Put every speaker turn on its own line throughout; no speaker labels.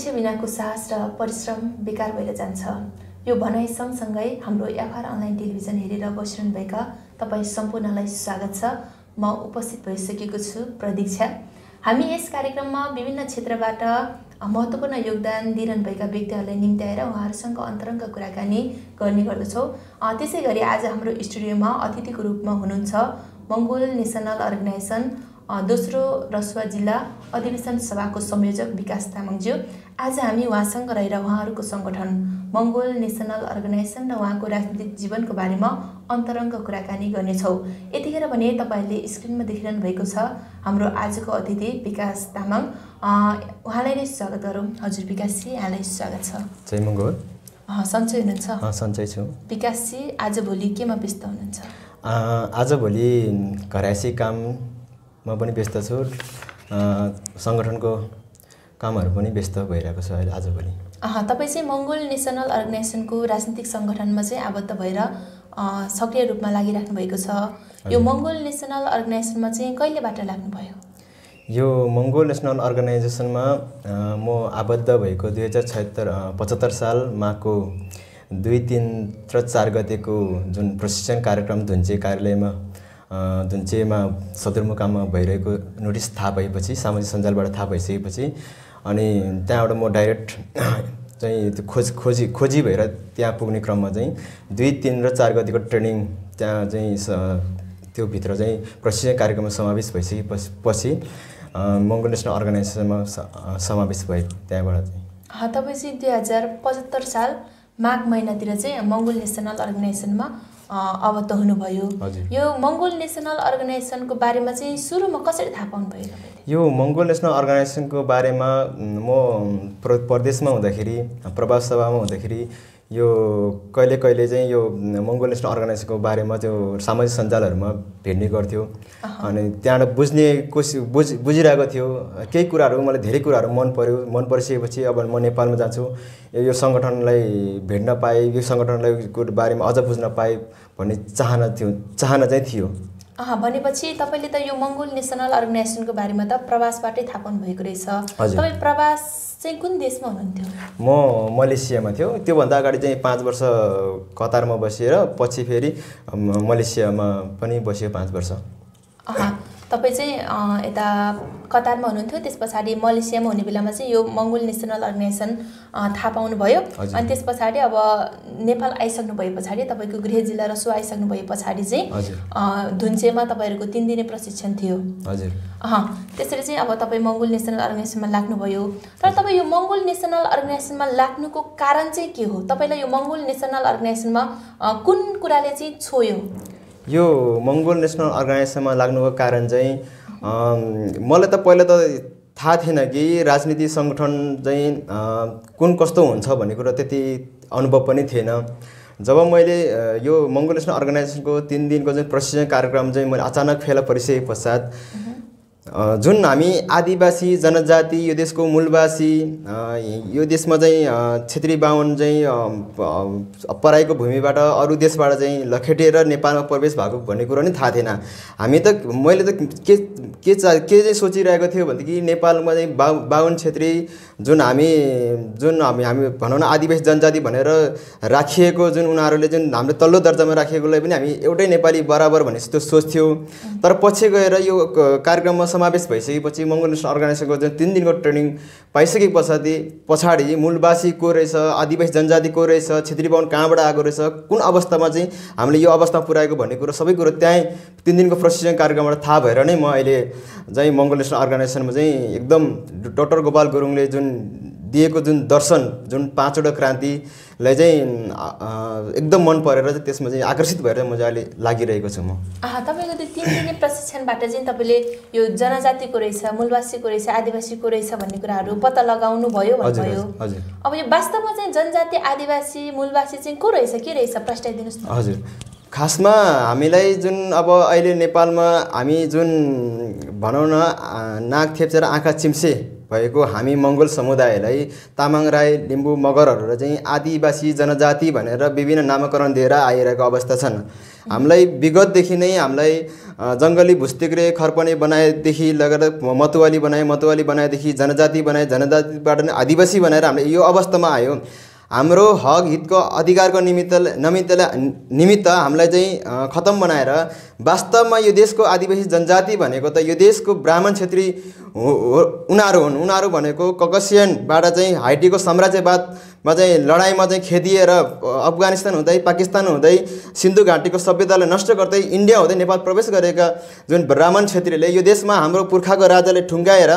लक्ष्य बिनाको साहस र परिश्रम बेकार भएर जान्छ। यो भनाइ सँगसँगै हाम्रो एफआर अनलाइन टेलिभिजन हेरेर बसिरहनुभएका तपाईँ सम्पूर्णलाई स्वागत छ। म उपस्थित भइसकेको छु प्रदीक्षा। हामी यस कार्यक्रममा विभिन्न क्षेत्रबाट महत्त्वपूर्ण योगदान दिइरहनुभएका व्यक्तिहरूलाई निम्त्याएर उहाँहरूसँग अन्तरङ्ग कुराकानी गर्ने गर्दछौँ। त्यसैगरी आज हाम्रो स्टुडियोमा अतिथिको रूपमा हुनुहुन्छ मङ्गोल नेसनल अर्गनाइजेसन दोस्रो रसुवा जिल्ला अधिवेशन सभाको संयोजक विकास तामाङज्यू। आज हामी उहाँसँग रहेर उहाँहरूको सङ्गठन मङ्गोल नेसनल अर्गनाइजेसन र उहाँको राजनीतिक जीवनको बारेमा अन्तरङ्ग कुराकानी गर्नेछौँ। यतिखेर भने तपाईँहरूले स्क्रिनमा देखिरहनु भएको छ हाम्रो आजको अतिथि विकास तामाङ। उहाँलाई नै स्वागत गरौँ। हजुर विकासजी, यहाँलाई स्वागत छ।
जय मङ्गोल।
सन्चै हुनुहुन्छ?
सन्चै छु।
विकासजी, आजभोलि केमा व्यस्त हुनुहुन्छ?
आजभोलि घरायसी काममा पनि व्यस्त छु। सङ्गठनको कामहरू पनि व्यस्त भइरहेको छ अहिले आजभोलि।
तपाईँ चाहिँ मङ्गोल नेसनल अर्गनाइजेसनको राजनीतिक सङ्गठनमा चाहिँ आबद्ध भएर सक्रिय रूपमा लागिराख्नु भएको छ। यो मङ्गोल नेसनल अर्गनाइजेसनमा चाहिँ कहिलेबाट लाग्नुभयो?
यो मङ्गोल नेसनल अर्गनाइजेसनमा म आबद्ध भएको 2075 साल माघको 2, 3 र 4 गतेको जुन प्रशिक्षण कार्यक्रम धुन्चेमा सदरमुकाममा भइरहेको नोटिस थाहा भएपछि, सामाजिक सञ्जालबाट थाहा भइसकेपछि अनि त्यहाँबाट म डाइरेक्ट चाहिँ त्यो खोजी भएर त्यहाँ पुग्ने क्रममा चाहिँ 2, 3 र 4 गतिको ट्रेनिङ त्यहाँ चाहिँ त्यो भित्र चाहिँ प्रशिक्षण कार्यक्रममा समावेश भइसकेपछि मङ्गोल नेसनल अर्गनाइजेसनमा समावेश भए। त्यहाँबाट चाहिँ
तपाईँ चाहिँ 2075 साल माघ महिनातिर चाहिँ मङ्गोल नेसनल अर्गनाइजेसनमा आबद्ध हुनुभयो। यो मङ्गोल नेसनल अर्गनाइजेसनको बारेमा चाहिँ सुरुमा कसरी थाहा पाउनुभयो?
यो मङ्गोल नेसनल अर्गनाइजेसनको बारेमा म प्रदेशमा हुँदाखेरि, प्रभाव सभामा हुँदाखेरि यो कहिले चाहिँ यो मङ्गोल नेसनल अर्गनाइजेसनको बारेमा त्यो सामाजिक सञ्जालहरूमा भेट्ने गर्थ्यो। अनि त्यहाँबाट बुझिरहेको थियो। केही कुराहरू मलाई धेरै कुराहरू मन परिसकेपछि अब म नेपालमा जान्छु, यो सङ्गठनलाई भेट्न पाएँ, यो सङ्गठनलाई बारेमा अझ बुझ्न पाएँ भन्ने चाहना चाहिँ थियो।
भनेपछि तपाईँले त यो मङ्गोल नेसनल अर्गनाइजेसनको बारेमा त प्रवासबाटै थाहा पाउनुभएको रहेछ। तपाईँ प्रवास चाहिँ कुन देशमा हुनुहुन्थ्यो?
म मलेसियामा थियो। त्योभन्दा अगाडि चाहिँ 5 वर्ष कतारमा बसेर पछि फेरि मलेसियामा पनि बसेँ 5 वर्ष।
तपाईँ चाहिँ यता कतारमा हुनुहुन्थ्यो, त्यस पछाडि मलेसियामा हुने बेलामा चाहिँ यो मङ्गोल नेसनल अर्गनाइजेसन थाहा पाउनुभयो। अनि त्यस पछाडि अब नेपाल आइसक्नु भए पछाडि तपाईँको गृह जिल्ला रसुवा आइसक्नु भए पछाडि चाहिँ धुन्चेमा तपाईँहरूको 3 दिने प्रशिक्षण थियो।
हजुर।
त्यसरी चाहिँ अब तपाईँ मङ्गोल नेसनल अर्गनाइजेसनमा लाग्नुभयो। तर तपाईँ यो मङ्गोल नेसनल अर्गनाइजेसनमा लाग्नुको कारण चाहिँ के हो? तपाईँलाई यो मङ्गोल नेसनल अर्गनाइजेसनमा कुन कुराले चाहिँ छोयो?
यो मङ्गोल नेसनल अर्गनाइजेसनमा लाग्नुको कारण चाहिँ मलाई त पहिला त थाहा थिएन कि राजनीति सङ्गठन चाहिँ कुन कस्तो हुन्छ भन्ने कुरा त्यति अनुभव पनि थिएन। जब मैले यो मङ्गोल नेसनल अर्गनाइजेसनको 3 दिनको चाहिँ प्रशिक्षण कार्यक्रम चाहिँ मैले अचानक फेला परिसके पश्चात जुन हामी आदिवासी जनजाति, यो देशको मूलवासी, यो देशमा चाहिँ क्षेत्री बाहुन चाहिँ पराईको भूमिबाट अरू देशबाट चाहिँ लखेटेर नेपालमा प्रवेश भएको भन्ने कुरो नि थाहा थिएन। मैले त के चाहिँ सोचिरहेको थियो भनेदेखि नेपालमा चाहिँ बाहुन क्षेत्री जुन हामी भनौँ न आदिवासी जनजाति भनेर राखिएको, जुन उनीहरूले जुन हाम्रो तल्लो दर्जामा राखिएकोलाई पनि हामी एउटै नेपाली बराबर भन्ने जस्तो सोच्थ्यो। तर पछि गएर यो कार्यक्रममा समावेश भइसकेपछि मङ्गोल नेसनल अर्गनाइजेसनको जुन 3 दिनको ट्रेनिङ पाइसके पछाडि मूलवासी को रहेछ, आदिवासी जनजाति को रहेछ, क्षेत्री बाहुन कहाँबाट आएको रहेछ, कुन अवस्थामा चाहिँ हामीले यो अवस्थामा पुर्याएको भन्ने कुरो सबै कुरो त्यहीँ 3 दिनको प्रशिक्षण कार्यक्रमबाट थाहा भएर नै म अहिले चाहिँ मङ्गोल नेसनल अर्गनाइजेसनमा चाहिँ एकदम डाक्टर गोपाल गुरुङले जुन दिएको जुन दर्शन, जुन 5वटा क्रान्तिलाई चाहिँ एकदम मन परेर चाहिँ त्यसमा चाहिँ आकर्षित भएर म चाहिँ अहिले लागिरहेको छु।
तपाईँको त्यो 3 दिने प्रशिक्षणबाट चाहिँ तपाईँले यो जनजातिको रहेछ, मूलवासीको रहेछ, आदिवासीको रहेछ भन्ने कुराहरू पत्ता लगाउनु भयो भन्नुभयो। अब यो वास्तवमा चाहिँ जनजाति, आदिवासी, मूलवासी चाहिँ को रहेछ, के रहेछ प्रस्ताइदिनुहोस् न।
हजुर। खासमा हामीलाई जुन अब अहिले नेपालमा हामी जुन भनौँ न नाक थेप्चेर आँखा चिम्से भएको हामी मङ्गोल समुदायलाई तामाङ राई लिम्बू मगरहरू चाहिँ आदिवासी जनजाति भनेर विभिन्न नामाकरण दिएर आइरहेको अवस्था छन्। हामीलाई विगतदेखि नै हामीलाई जङ्गली भुस्तिग्रे खर्पने बनाएदेखि लगेर मतुवाली बनाएदेखि जनजाति बनाए, जनजातिबाट नै आदिवासी बनाएर हामीले यो अवस्थामा आयो। हाम्रो हक हितको अधिकारको निमित्त हामीलाई चाहिँ खतम बनाएर वास्तवमा यो देशको आदिवासी जनजाति भनेको त यो देशको ब्राह्मण क्षेत्री उनीहरू हुन्। उनीहरू भनेको ककसियनबाट चाहिँ हाइटीको साम्राज्यवादमा चाहिँ लडाइँमा चाहिँ खेदिएर अफगानिस्तान हुँदै पाकिस्तान हुँदै सिन्धु घाटीको सभ्यतालाई नष्ट गर्दै इन्डिया हुँदै नेपाल प्रवेश गरेका जुन ब्राह्मण क्षेत्रीले यो देशमा हाम्रो पुर्खाको राजाले ठुङ्गाएर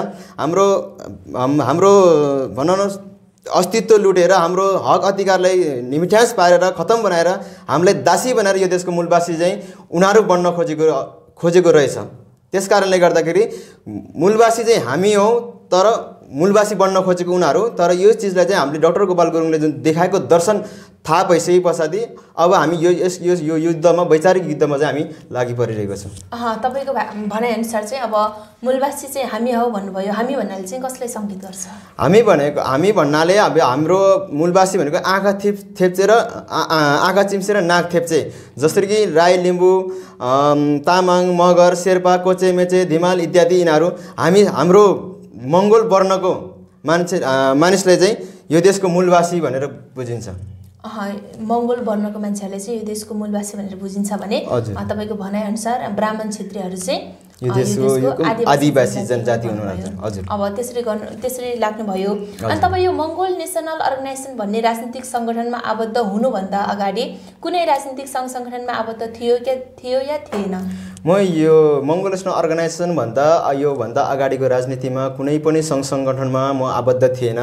हाम्रो भनौँ न अस्तित्व लुटेर हाम्रो हक अधिकारलाई निमिठ्यास पारेर खतम बनाएर हामीलाई दासी बनाएर यो देशको मूलवासी चाहिँ उनीहरू बन्न खोजेको रहेछ। त्यसकारणले गर्दाखेरि मूलवासी चाहिँ हामी हौँ तर मूलवासी बन्न खोजेको उनीहरू। तर यो चिजलाई चाहिँ हामीले डाक्टर गोपाल गुरुङले जुन देखाएको दर्शन थाहा भइसके पछाडि अब हामी यो युद्धमा वैचारिक युद्धमा चाहिँ हामी लागि परिरहेको छौँ।
तपाईँको भनाइअनुसार चाहिँ अब मूलवासी चाहिँ हामी हौ भन्नुभयो। हामी भन्नाले चाहिँ कसलाई सङ्केत गर्छ?
हामी भन्नाले अब हाम्रो मूलवासी भनेको आँखा थेप्चेर आँखा चिम्सेर नाक थेप्चे, जसरी कि राई लिम्बू तामाङ मगर शेर्पा कोचे मेचे धिमाल इत्यादि यिनीहरू हाम्रो मङ्गोल वर्णको मानिसले चाहिँ यो देशको मूलवासी भनेर बुझिन्छ।
मङ्गोल वर्णको मान्छेहरूले चाहिँ यो देशको मूलवासी भनेर बुझिन्छ भने तपाईँको भनाइअनुसार ब्राह्मण क्षेत्रीहरू चाहिँ
यो देशको आदिवासी जनजाति हुनुहुन्छ। हजुर,
अब त्यसरी लाग्नुभयो। अनि तपाईँ यो मङ्गोल नेसनल अर्गनाइजेसन भन्ने राजनीतिक सङ्गठनमा आबद्ध हुनुभन्दा अगाडि कुनै राजनीतिक सङ्घ सङ्गठनमा आबद्ध थियो या थिएन?
म यो मङ्गोल नेसनल अर्गनाइजेसन भन्दा अगाडिको राजनीतिमा कुनै पनि सङ्घ सङ्गठनमा म आबद्ध थिएन।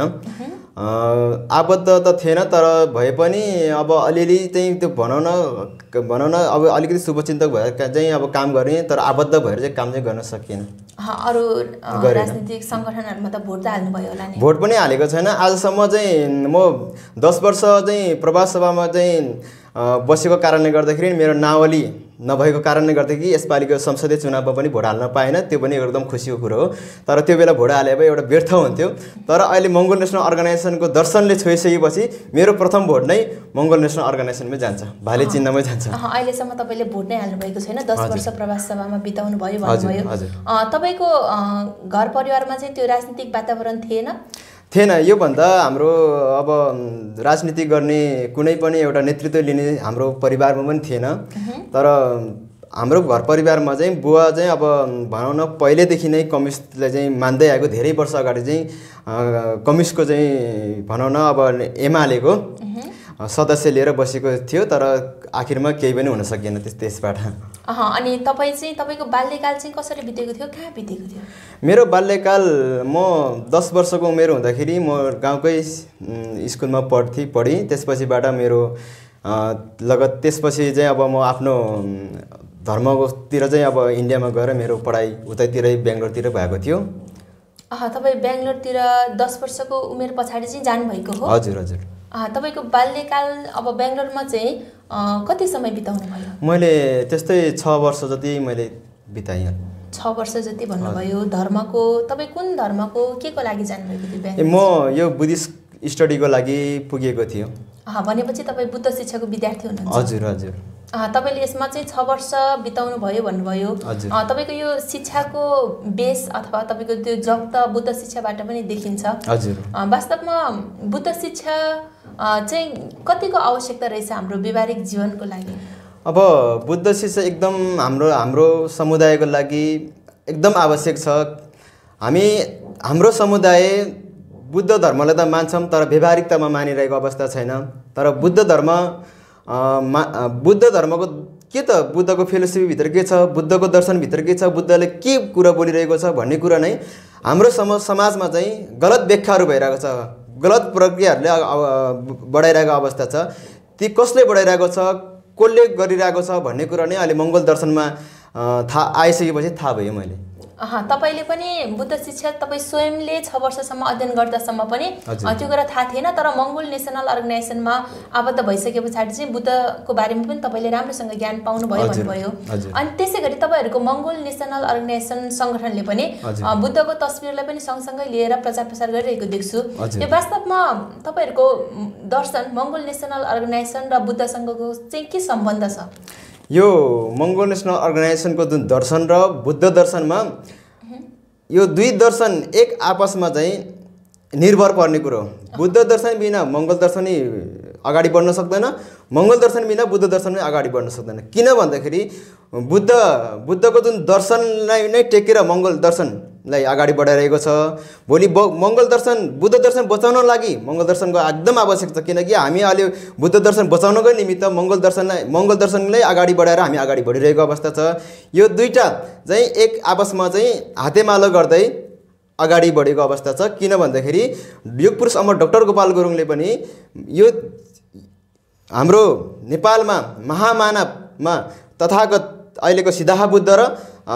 आबद्ध त थिएन, तर भए पनि अब अलिअलि चाहिँ त्यो भनौँ न अब अलिकति शुभचिन्तक भएर चाहिँ अब काम गरेँ, तर आबद्ध भएर चाहिँ काम चाहिँ गर्न सकिएन।
अरू राजनीतिक सङ्गठनहरूमा त भोट त हाल्नुभयो होला नि?
भोट पनि हालेको छैन। आजसम्म चाहिँ म 10 वर्ष चाहिँ प्रवास सभामा चाहिँ बसेको कारणले गर्दाखेरि मेरो नावली नभएको कारणले गर्दाखेरि यसपालिको संसदीय चुनावमा पनि भोट हाल्न पाएन। त्यो पनि एकदम खुसीको कुरो हो। तर त्यो बेला भोट हाले भए एउटा व्यर्थ हुन्थ्यो। तर अहिले मङ्गोल नेसनल अर्गनाइजेसनको दर्शनले छोइसकेपछि मेरो प्रथम भोट नै मङ्गोल नेसनल अर्गनाइजेसनमै जान्छ, भाले चिन्हमै जान्छ।
अहिलेसम्म तपाईँले भोट नै हाल्नुभएको छैन, 10 वर्ष प्रवास सभामा बिताउनु भयो भन्नुभयो। तपाईँको घर परिवारमा चाहिँ त्यो राजनीतिक वातावरण थिएन?
योभन्दा हाम्रो अब राजनीति गर्ने कुनै पनि एउटा नेतृत्व लिने हाम्रो परिवारमा पनि थिएन। तर हाम्रो घर परिवारमा चाहिँ बुवा चाहिँ अब भनौँ न पहिलेदेखि नै कम्युनिस्टलाई चाहिँ मान्दै आएको, धेरै वर्ष अगाडि चाहिँ कम्युनिस्टको चाहिँ भनौँ न अब एमालेको सदस्य लिएर बसेको थियो। तर आखिरमा केही पनि हुन सकेन त्यसबाट।
अनि तपाईँ चाहिँ तपाईँको बाल्यकाल चाहिँ कसरी बितेको थियो, कहाँ बितेको थियो?
मेरो बाल्यकाल म 10 वर्षको उमेर हुँदाखेरि म गाउँकै स्कुलमा पढेँ। त्यसपछिबाट मेरो त्यसपछि चाहिँ अब म आफ्नो धर्मतिर चाहिँ अब इन्डियामा गएर मेरो पढाइ उतैतिरै बेङ्गलोरतिर भएको थियो।
तपाईँ बेङ्गलोरतिर 10 वर्षको उमेर पछाडि चाहिँ जानुभएको हो?
हजुर।
तपाईँको बाल्यकाल अब बेङ्गलोरमा चाहिँ कति समय बिताउनु भयो?
मैले त्यस्तै 6 वर्ष जति मैले बिताएँ।
6 वर्ष जति भन्नुभयो। धर्मको तपाईँ कुन धर्मको के को लागि जानुभएको थियो बेङ्गलोर?
म यो बुद्धिस्ट स्टडीको लागि पुगेको थियो।
भनेपछि तपाईँ बुद्ध शिक्षाको विद्यार्थी हुनुहुन्छ?
हजुर।
तपाईँले यसमा चाहिँ 6 वर्ष बिताउनु भयो भन्नुभयो। तपाईँको यो शिक्षाको बेस अथवा तपाईँको त्यो जब त बुद्ध शिक्षाबाट पनि देखिन्छ।
हजुर।
वास्तवमा बुद्ध शिक्षा चाहिँ कतिको आवश्यकता रहेछ हाम्रो व्यावहारिक जीवनको लागि?
अब बुद्ध शिक्षा एकदम हाम्रो समुदायको लागि एकदम आवश्यक छ। हाम्रो समुदाय बुद्ध धर्मलाई त मान्छौँ, तर व्यावहारिकतामा मानिरहेको अवस्था छैन। तर बुद्ध धर्मको के त बुद्धको फिलोसफीभित्र के छ, बुद्धको दर्शनभित्र के छ, बुद्धले के कुरा बोलिरहेको छ भन्ने कुरा नै हाम्रो समाजमा चाहिँ गलत व्याख्याहरू भइरहेको छ, गलत प्रक्रियाहरूले बढाइरहेको अवस्था छ। ती कसले बढाइरहेको छ, कसले गरिरहेको छ भन्ने कुरा नै अहिले मङ्गोल दर्शनमा आइसकेपछि थाहा भयो मैले।
तपाईले पनि बुद्ध शिक्षा तपाई स्वयंले 6 वर्षसम्म अध्ययन गर्दासम्म पनि त्यो कुरा थाहा थिएन, तर मंगोल नेशनल अर्गनाइजेसनमा आबद्ध भइसकेपछि चाहिँ बुद्धको बारेमा पनि तपाईले राम्रोसँग ज्ञान पाउनु भयो भन्नुभयो। अनि त्यसैगरी तपाईहरुको मंगोल नेशनल अर्गनाइजेसन संगठनले पनि बुद्धको तस्बिरलाई पनि सँगसँगै लिएर प्रचार प्रसार गरिरहेको देख्छु। यो वास्तवमा तपाईहरुको दर्शन मंगोल नेशनल अर्गनाइजेसन र बुद्धसँगको चाहिँ के सम्बन्ध छ?
यो मंगोल नेशनल अर्गनाइजेसनको जुन दर्शन र बुद्ध दर्शनमा यो दुई दर्शन एक आपसमा चाहिँ निर्भर पर्ने कुरो हो। बुद्ध दर्शन बिना मंगोल दर्शन अगाडि बढ्न सक्दैन, मंगोल दर्शन बिना बुद्ध दर्शन अगाडि बढ्न सक्दैन। किन भन्दाखेरि बुद्धको जुन दर्शनलाई नै टेकेर मंगोल दर्शनलाई अगाडि बढाइरहेको छ। भोलि मंगोल दर्शन बुद्ध दर्शन बचाउन लागि मंगोल दर्शनको एकदम आवश्यक छ, किनकि हामी अहिले बुद्ध दर्शन बचाउनको निमित्त मंगोल दर्शनलाई अगाडि बढाएर हामी अगाडि बढिरहेको अवस्था छ। यो दुईटा चाहिँ एक आपसमा चाहिँ हातेमालो गर्दै अगाडि बढेको अवस्था छ। किन भन्दाखेरि युगपुरुष अमर डाक्टर गोपाल गुरुङले पनि यो हाम्रो नेपालमा महामानवमा तथागत अहिलेको सिद्धार्थ बुद्ध र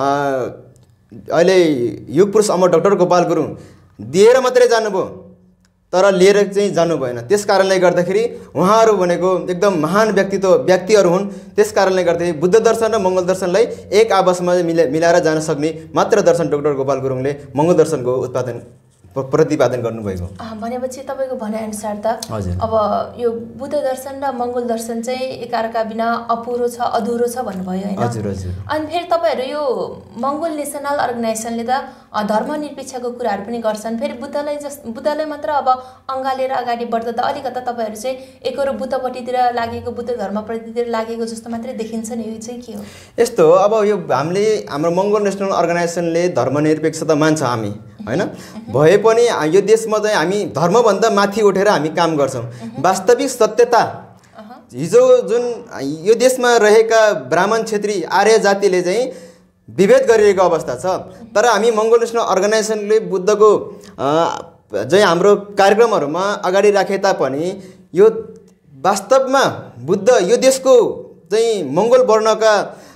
अहिले युगपुरुष अमर डाक्टर गोपाल गुरुङ दिएर मात्रै जानुभयो, तर लिएर चाहिँ जानु भएन। त्यस कारणले गर्दाखेरि उहाँहरू भनेको एकदम महान व्यक्तिहरू हुन्। त्यस कारणले गर्दाखेरि बुद्ध दर्शन र मंगोल दर्शनलाई एक आपसमा मिलाएर जान सक्ने मात्र दर्शन डाक्टर गोपाल गुरुङले मंगोल दर्शनको प्रतिपादन गर्नुभएको।
भनेपछि तपाईको भनाइअनुसार त अब यो बुद्ध दर्शन र मंगोल दर्शन चाहिँ एकाअर्का बिना अपुरो छ, अधुरो छ भन्नुभयो हैन?
हजुर हजुर।
अनि फेरि तपाईहरु यो मंगोल नेशनल अर्गनाइजेसनले त धर्मनिरपेक्षको कुराहरु पनि गर्छन्, फेरि बुद्धलाई मात्र अब अंगालेर अगाडि बढ्दा त अलिकता तपाईहरु चाहिँ एकरो बुद्धपट्टितिर लागेको, बुद्ध धर्मपट्टितिर लागेको जस्तो मात्रै देखिन्छ नि। यो चाहिँ के हो?
यस्तो हो, अब यो हाम्रो मंगोल नेशनल अर्गनाइजेसनले धर्मनिरपेक्षता मान्छ हामी हैन, भए पनि यो देशमा चाहिँ हामी धर्मभन्दा माथि उठेर हामी काम गर्छौं। वास्तविक सत्यता हिजो जुन यो देशमा रहेका ब्राह्मण क्षेत्री आर्य जातिले चाहिँ विभेद गरिरहेको अवस्था छ, तर हामी मंगोल नेशनल अर्गनाइजेसनले बुद्धको चाहिँ हाम्रो कार्यक्रमहरुमा अगाडि राखे तापनि यो वास्तवमा बुद्ध यो देशको चाहिँ मंगोल वर्णका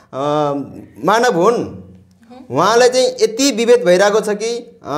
मानव हुन्। उहाँलाई चाहिँ यति विभेद भइरहेको छ कि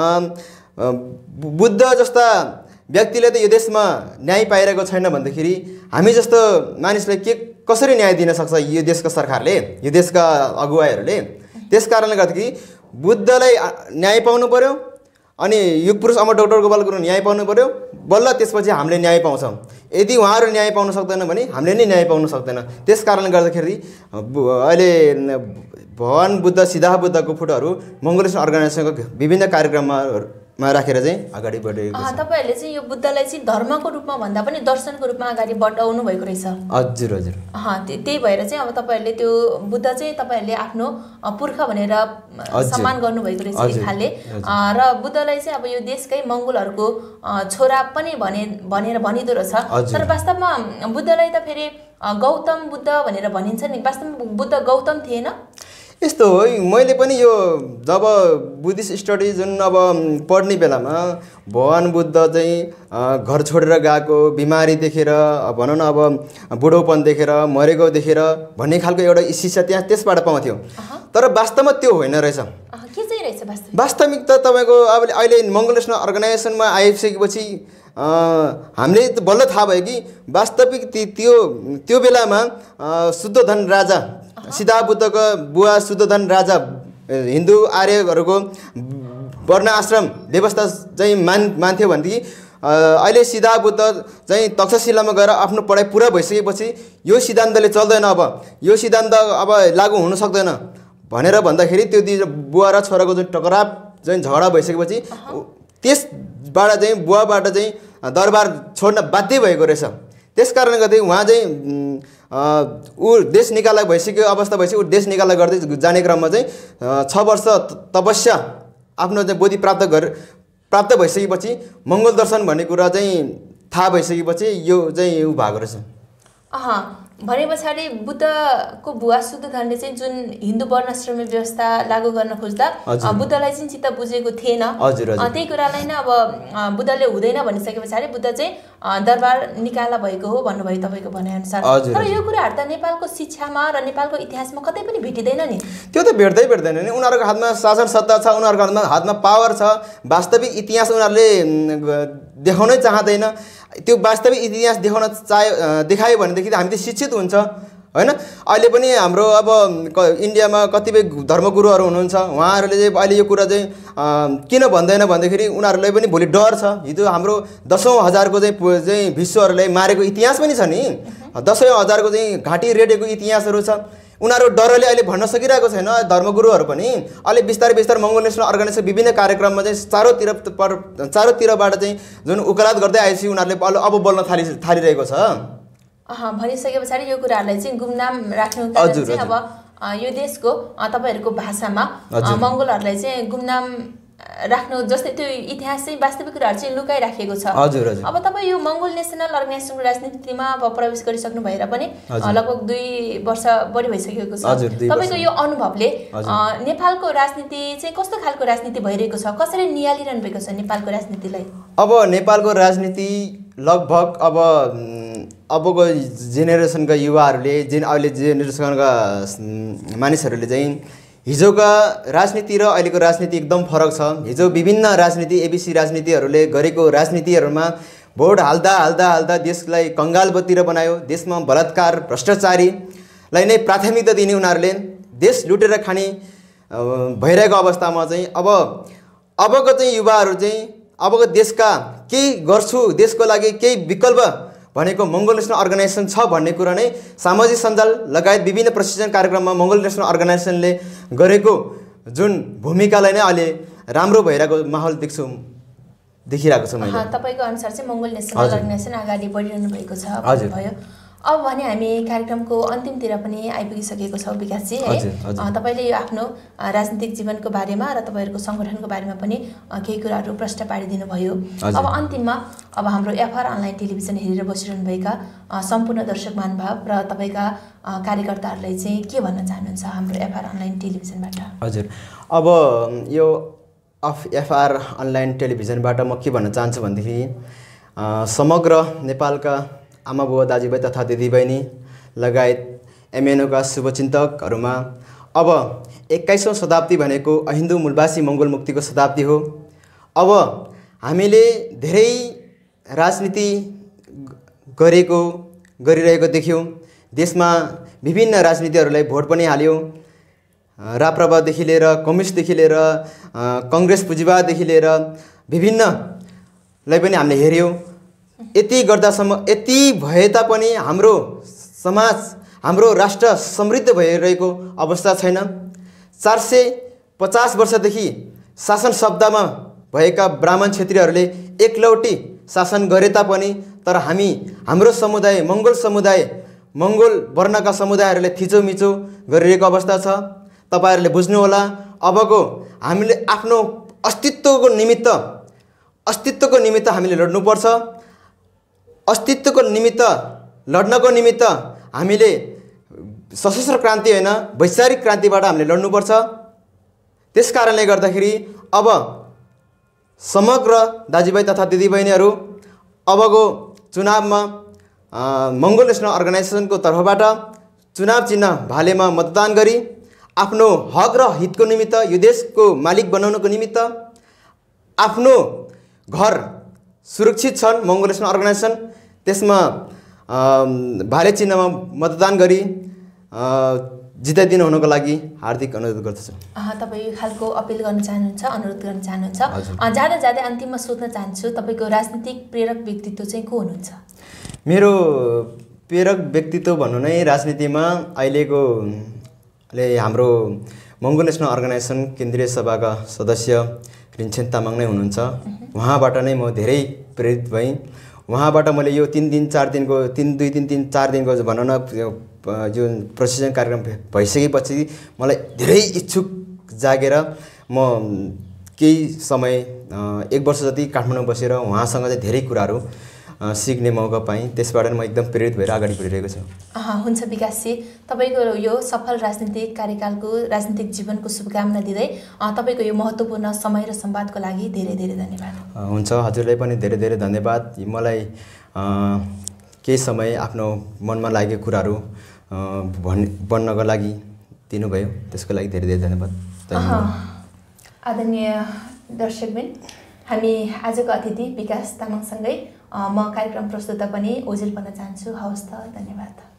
बुद्ध जस्ता व्यक्तिले त यो देशमा न्याय पाइरहेको छैन भन्दाखेरि हामी जस्तो मानिसलाई कसरी न्याय दिन सक्छ यो देशको सरकारले, यो देशका अगुवाईहरूले? त्यस कारणले गर्दाखेरि बुद्धलाई न्याय पाउनु पर्यो, अनि युगपुरुष अमर डाक्टर गोपाल गुरुङ न्याय पाउनु पर्यो, बल्ल त्यसपछि हामीले न्याय पाउँछौँ। यदि उहाँहरू न्याय पाउन सक्दैन भने हामीले नै न्याय पाउन सक्दैन। त्यस कारणले गर्दाखेरि अहिले भगवान बुद्ध सिद्धार्थ बुद्धको फोटोहरू मंगोल नेशनल अर्गनाइजेसनको विभिन्न कार्यक्रममा राखेर चाहिँ अगाडि बढेको छ।
तपाईहरुले चाहिँ यो बुद्धलाई चाहिँ धर्मको रूपमा भन्दा पनि दर्शनको रूपमा अगाडि बढाउनु भएको रहेछ।
हजुर हजुर।
त्यही भएर चाहिँ अब तपाईहरुले त्यो बुद्ध चाहिँ तपाईहरुले आफ्नो पुर्खा भनेर सम्मान गर्नुभएको रहेछ एक खालले, र बुद्धलाई चाहिँ अब यो देशकै मंगोलहरुको छोरा पनि भनेर भनिदो रहेछ। तर वास्तवमा बुद्धलाई त फेरि गौतम बुद्ध भनेर भनिन्छ नि, वास्तवमा बुद्ध गौतम थिएन?
यस्तो हो, मैले पनि यो जब बुद्धिस्ट स्टडी जुन अब पढ्ने बेलामा भगवान बुद्ध चाहिँ घर छोडेर गएको, बिमारी देखेर भनौँ न अब बुढोपन देखेर मरेको देखेर भन्ने खालको एउटा शिक्षा त्यसबाट पाउँथ्यो, तर वास्तवमा त्यो होइन रहेछ।
के चाहिँ रहेछ
वास्तविक त तपाईको अब अहिले मंगोल नेशनल अर्गनाइजेसनमा आइसकेपछि हामीले बल्ल थाहा भयो कि वास्तविक त्यो बेलामा शुद्धोधन राजा सिद्धार्थ बुद्धको बुवा शुद्धोधन राजा हिन्दू आर्यहरूको वर्ण आश्रम व्यवस्था चाहिँ मान्थ्यो भनेदेखि अहिले सिद्धार्थ बुद्ध चाहिँ तक्षशिलामा गएर आफ्नो पढाइ पुरा भइसकेपछि यो सिद्धान्तले चल्दैन, अब यो सिद्धान्त अब लागू हुन सक्दैन भनेर भन्दाखेरि त्यो बुवा र छोराको जुन टकराव चाहिँ झगडा भइसकेपछि त्यसबाट चाहिँ बुवाबाट चाहिँ दरबार छोड्न बाध्य भएको रहेछ। त्यस कारणले गर्दै उहाँ चाहिँ ऊ देश निकाला भइसक्यो अवस्था भइसक्यो, ऊ देश निकाला गर्दै जाने क्रममा चाहिँ 6 वर्ष तपस्या आफ्नो चाहिँ बोधि प्राप्त भइसकेपछि मंगोल दर्शन भन्ने कुरा चाहिँ थाहा भइसकेपछि यो चाहिँ ऊ भएको रहेछ।
भने पछाडि बुद्धको भुवा शुद्धोधनले चाहिँ जुन हिन्दू वर्णाश्रमी व्यवस्था लागू गर्न खोज्दा बुद्धलाई चाहिँ चित्त बुझेको थिएन। त्यही कुरालाई नै अब बुद्धले हुँदैन भनिसके पछाडि बुद्ध चाहिँ दरबार निकाला भएको हो भन्नुभयो तपाईँको भनाइअनुसार। तर यो कुराहरू त नेपालको शिक्षामा र नेपालको इतिहासमा कतै पनि भेटिँदैन नि।
त्यो त भेट्दैन नि। उनीहरूको हातमा शासन सत्ता छ, उनीहरूको हातमा पावर छ। वास्तविक इतिहास उनीहरूले देखाउनै चाहँदैन। त्यो वास्तविक इतिहास देखायो भनेदेखि त हामी त शिक्षित हुन्छ हैन। अहिले पनि हाम्रो अब इन्डियामा कतिपय धर्मगुरुहरू हुनुहुन्छ, उहाँहरूले चाहिँ अहिले यो कुरा चाहिँ किन भन्दैन भन्दाखेरि उनीहरूलाई पनि भोलि डर छ। हिजो हाम्रो दशौं हजारको चाहिँ विश्वहरूलाई मारेको इतिहास पनि छ नि। दशौं हजारको चाहिँ घाँटी रेडेको इतिहासहरू छ। उनीहरू डरले अहिले भन्न सकिरहेको छैन। धर्मगुरुहरू पनि अहिले बिस्तारै मङ्गोल नेसनल अर्गनाइजेसन विभिन्न कार्यक्रममा चाहिँ चारैतिरबाट चाहिँ जुन उकालत गर्दै आएपछि उनीहरूले अब बोल्न थालिरहेको छ।
भनिसके पछाडि यो कुराहरूलाई चाहिँ गुमनाम राख्नुको कारण चाहिँ अब यो देशको तपाईँहरूको भाषामा मङ्गोलहरूलाई चाहिँ गुमनाम राख्नु जस्तै त्यो इतिहास चाहिँ वास्तविक कुराहरू चाहिँ लुकाइराखेको छ। अब तपाईँ यो मङ्गोल नेसनल अर्गनाइजेसनको राजनीतिमा अब प्रवेश गरिसक्नु भएर पनि लगभग 2 वर्ष बढी भइसकेको छ। तपाईँको यो अनुभवले नेपालको राजनीति चाहिँ कस्तो खालको राजनीति भइरहेको छ, कसरी नियालिरहनु भएको छ नेपालको राजनीतिलाई?
अब नेपालको राजनीति लगभग अबको जेनेरेसनका युवाहरूले अहिले जेनेरेसनका मानिसहरूले चाहिँ हिजोका राजनीति र अहिलेको राजनीति एकदम फरक छ। हिजो विभिन्न राजनीति एबीसी राजनीतिहरूले गरेको राजनीतिहरूमा भोट हाल्दा देशलाई कङ्गालबत्तिर बनायो। देशमा बलात्कार भ्रष्टाचारीलाई नै प्राथमिकता दिने उनीहरूले देश लुटेर खाने भइरहेको अवस्थामा चाहिँ अबको चाहिँ युवाहरू चाहिँ अबको देशका केही गर्छु, देशको लागि केही विकल्प भनेको मङ्गोल नेसनल अर्गनाइजेसन छ भन्ने कुरा नै सामाजिक सञ्जाल लगायत विभिन्न प्रशिक्षण कार्यक्रममा मङ्गोल नेसनल अर्गनाइजेसनले गरेको जुन भूमिकालाई नै अहिले राम्रो भइरहेको माहौल देखिरहेको छु मैले।
तपाईँको अनुसार चाहिँ मङ्गोल नेसनल अर्गनाइजेसन अगाडि बढिरहनु भएको छ भन्नुभयो। अब भने हामी कार्यक्रमको अन्तिमतिर पनि आइपुगिसकेको छौँ विकासजी है। तपाईँले यो आफ्नो राजनीतिक जीवनको बारेमा र तपाईँहरूको सङ्गठनको बारेमा पनि केही कुराहरू प्रश्न पारिदिनु भयो। अब अन्तिममा अब हाम्रो एफआर अनलाइन टेलिभिजन हेरेर बसिरहनुभएका सम्पूर्ण दर्शक महानुभाव र तपाईँका कार्यकर्ताहरूलाई चाहिँ के भन्न चाहनुहुन्छ हाम्रो एफआर अनलाइन टेलिभिजनबाट?
हजुर, अब यो एफआर अनलाइन टेलिभिजनबाट म के भन्न चाहन्छु भनेदेखि समग्र नेपालका आमा बुवा दाजुभाइ तथा दिदीबहिनी लगायत एमएनओका शुभचिन्तकहरूमा अब 21औं शताब्दी भनेको अहिन्दू मूलवासी मङ्गोल मुक्तिको शताब्दी हो। अब हामीले धेरै राजनीति गरिरहेको देख्यौँ। देशमा विभिन्न राजनीतिहरूलाई भोट पनि हाल्यो। राप्रपादेखि लिएर कम्युनिस्टदेखि लिएर कङ्ग्रेस पुँजीवाददेखि लिएर विभिन्नलाई पनि हामीले हेऱ्यौँ। यति भए तापनि हाम्रो समाज हाम्रो राष्ट्र समृद्ध भइरहेको अवस्था छैन। 450 वर्षदेखि शासन शब्दमा भएका ब्राह्मण क्षेत्रीहरूले एकलौटी शासन गरे तापनि तर हाम्रो समुदाय मङ्गोल वर्णका समुदायहरूले थिचोमिचो गरिरहेको अवस्था छ। तपाईहरुले बुझ्नुहोला। अबको हामीले आफ्नो अस्तित्वको निमित्त हामीले लड्नुपर्छ। अस्तित्वको निमित्त लड्नको निमित्त हामीले सशस्त्र क्रान्ति हैन वैचारिक क्रान्तिबाट हामीले लड्नुपर्छ। त्यसकारणले गर्दाखेरि अब समग्र दाजुभाइ तथा दिदीबहिनीहरू अबको चुनावमा मङ्गोल नेसनल अर्गनाइजेसनको तर्फबाट चुनाव चिन्ह भालेमा मतदान गरी आफ्नो हक र हितको निमित्त यो देशको मालिक बनाउनको निमित्त आफ्नो घर सुरक्षित छन् मङ्गोल नेसनल अर्गनाइजेसन त्यसमा भाले चिन्हमा मतदान गरी जिताइदिनु हुनको लागि हार्दिक अनुरोध गर्दछु।
तपाईँ खालको अपिल गर्न चाहनुहुन्छ, अनुरोध गर्न चाहनुहुन्छ? जाँदै अन्तिममा सोध्न चाहन्छु तपाईको राजनीतिक प्रेरक व्यक्तित्व चाहिँ को हुनुहुन्छ?
मेरो प्रेरक व्यक्तित्व भन्नु नै राजनीतिमा अहिलेको हाम्रो मङ्गोल नेसनल अर्गनाइजेसन केन्द्रीय सभाका सदस्य रिन्छेन तामाङ नै हुनुहुन्छ। उहाँबाट नै म धेरै प्रेरित भएँ। उहाँबाट मैले यो 3 दिन 4 दिनको 3 दिनको भनौँ न जुन प्रशिक्षण कार्यक्रम भइसकेपछि मलाई धेरै इच्छुक जागेर म केही समय 1 वर्ष जति काठमाडौँ बसेर उहाँसँग चाहिँ धेरै कुराहरू सिक्ने मौका पाएँ। त्यसबाट म एकदम प्रेरित भएर अगाडि बढिरहेको छु।
हुन्छ विकासजी, तपाईँको यो सफल राजनीतिक कार्यकालको राजनीतिक जीवनको शुभकामना दिँदै तपाईँको यो महत्त्वपूर्ण समय र संवादको लागि धेरै धेरै धन्यवाद।
हुन्छ, हजुरलाई पनि धेरै धेरै धन्यवाद। मलाई केही समय आफ्नो मनमा लागेको कुराहरू भन्नको लागि दिनुभयो, त्यसको लागि धेरै धेरै धन्यवाद।
आदरणीय दर्शकबिन, हामी आजको अतिथि विकास तामाङसँगै म कार्यक्रम प्रस्तुता पनि ओझेल बन्न चाहन्छु। हवस् त, धन्यवाद।